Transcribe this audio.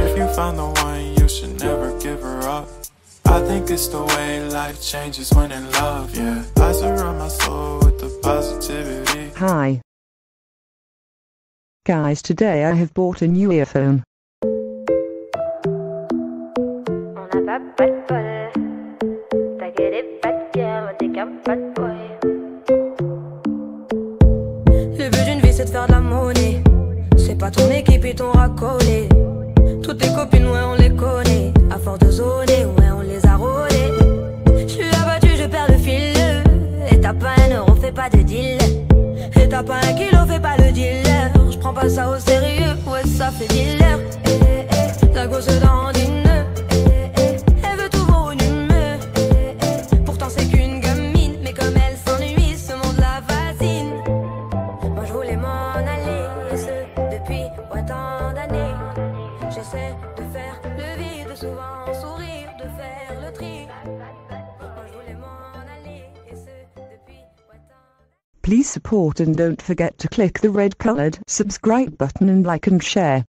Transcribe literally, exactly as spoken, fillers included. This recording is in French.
if you found the one, you should never give her up. I think it's the way life changes when in love, yeah. I surround my soul with the positivity. Hi. Guys, today I have bought a new earphone. On n'a pas pas de bol. T'inquiète des pas de cœur, moi t'es qu'un pas de boy. Le but d'une vie c'est de faire de la monnaie. C'est pas ton équipe et ton racolé. Toutes tes copines, ouais on les connaît. À force de zoner, ouais on les a rôlées. J'suis abattu, je perds le fil. Et t'as pas un euro, fais pas de deal. Et t'as pas un kilo, fais pas le dealer. J'prends pas ça au sérieux, ouais ça fait dealer. Eh, eh, la gosse dans une nœud. Eh, eh, elle veut tout volumineux. Eh, eh, pourtant c'est qu'une gamine. Mais comme elle s'ennuie, ce monde la fascine. Moi je voulais m'en aller, et ce depuis ouais, tant d'années. J'essaie de faire le vide, souvent sourire, de faire le tri. Moi je voulais m'en aller, et ce depuis ouais, tant d'années. Please support and don't forget to click the red colored subscribe button and like and share.